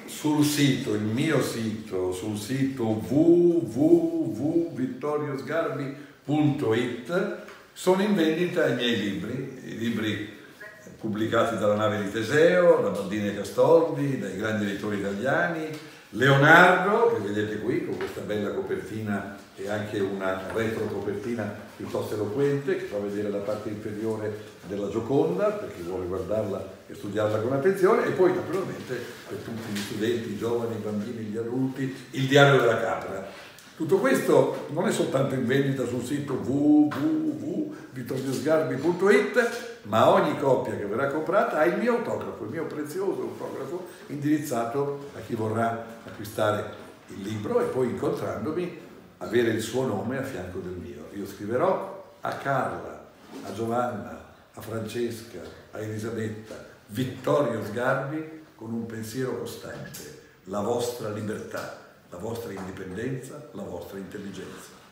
sul sito, il mio sito, sul sito www.vittoriosgarbi.it sono in vendita i miei libri, i libri pubblicati dalla Nave di Teseo, da Baldini e Castordi, dai grandi editori italiani, Leonardo, che vedete qui con questa bella copertina e anche una retro copertina piuttosto eloquente che fa vedere la parte inferiore della Gioconda per chi vuole guardarla e studiarla con attenzione, e poi naturalmente per tutti gli studenti, i giovani, i bambini, gli adulti, il Diario della Capra. Tutto questo non è soltanto in vendita sul sito www.vittoriosgarbi.it, ma ogni copia che verrà comprata ha il mio autografo, il mio prezioso autografo indirizzato a chi vorrà acquistare il libro e poi, incontrandomi, avere il suo nome a fianco del mio. Io scriverò a Carla, a Giovanna, a Francesca, a Elisabetta, Vittorio Sgarbi, con un pensiero costante: la vostra libertà, la vostra indipendenza, la vostra intelligenza.